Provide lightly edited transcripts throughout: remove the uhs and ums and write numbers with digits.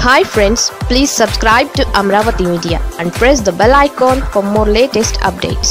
Hi friends, please subscribe to Amaravathi Media and press the bell icon for more latest updates.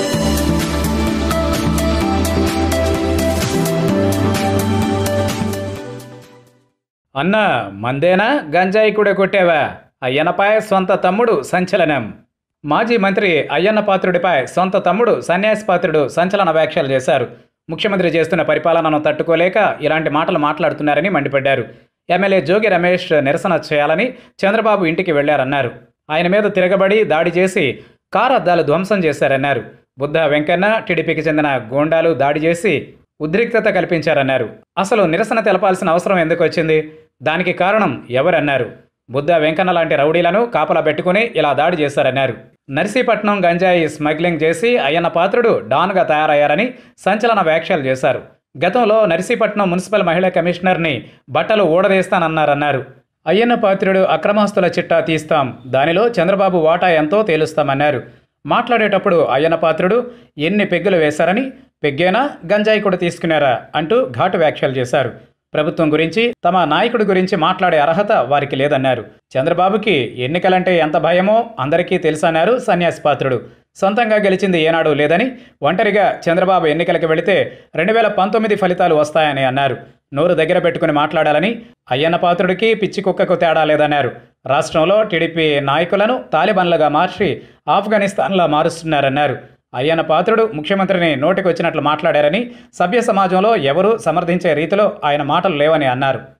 అన్నా మందేనా గంజాయి కూడా కొట్టేవా? అయ్యన్నపై సొంత తమ్ముడు సంచలనం. మాజీ మంత్రి అయ్యన్న పాత్రుడిపై సొంత తమ్ముడు సన్యాసి పాత్రుడు సంచలన వ్యాఖ్యలు చేశారు. ముఖ్యమంత్రి చేస్తున్న పరిపాలనను తట్టుకోలేక ఇలాంటి మాటలు మాట్లాడుతున్నారని మండిపడ్డారు. ఎమ్మెల్యే జోగి రమేష్ నిరసన చేయాలని చంద్రబాబు ఇంటికి వెళ్లారన్నారు. ఆయన మీద తిరగబడి దాడి చేసి కారు అద్దాలు ధ్వంసం చేశారన్నారు. బుద్ధ వెంకన్న టీడీపీకి చెందిన గూండాలు దాడి చేసి ఉద్రిక్తత కల్పించారన్నారు. అసలు నిరసన తెలపాల్సిన అవసరం ఎందుకు వచ్చింది? దానికి కారణం ఎవరన్నారు? బుద్ధ వెంకన్న లాంటి రౌడీలను కాపలా పెట్టుకుని ఇలా దాడి చేశారన్నారు. నర్సీపట్నం గంజాయి స్మగ్లింగ్ చేసి అయ్యన్న పాత్రుడు డాన్గా తయారయ్యారని సంచలన వ్యాఖ్యలు చేశారు. గతంలో నర్సీపట్నం మున్సిపల్ మహిళా కమిషనర్ని బట్టలు ఊడదీస్తానన్నారన్నారు. అయ్యన్న పాత్రుడు అక్రమాస్తుల చిట్టా తీస్తాం, దానిలో చంద్రబాబు వాటా ఎంతో తేలుస్తామన్నారు. మాట్లాడేటప్పుడు అయ్యన్న పాత్రుడు ఎన్ని పెగ్గులు వేశారని, పెగ్గేనా గంజాయి కూడా తీసుకున్నారా అంటూ ఘాటు వ్యాఖ్యలు చేశారు. ప్రభుత్వం గురించి, తమ నాయకుడి గురించి మాట్లాడే అర్హత వారికి లేదన్నారు. చంద్రబాబుకి ఎన్నికలంటే ఎంత భయమో అందరికీ తెలుసన్నారు సన్యాసి పాత్రుడు. సొంతంగా గెలిచింది ఏనాడు లేదని, ఒంటరిగా చంద్రబాబు ఎన్నికలకు వెళితే 2019 ఫలితాలు వస్తాయని అన్నారు. నోరు దగ్గర పెట్టుకుని మాట్లాడాలని, అయ్యన్న పాత్రుడికి పిచ్చి కుక్కకు తేడా లేదన్నారు. రాష్ట్రంలో టీడీపీ నాయకులను తాలిబాన్లుగా మార్చి ఆఫ్ఘనిస్తాన్లా మారుస్తున్నారన్నారు. అయ్యన్న పాత్రుడు ముఖ్యమంత్రిని నోటికొచ్చినట్లు మాట్లాడారని, సభ్య సమాజంలో ఎవరూ సమర్థించే రీతిలో ఆయన మాటలు లేవని అన్నారు.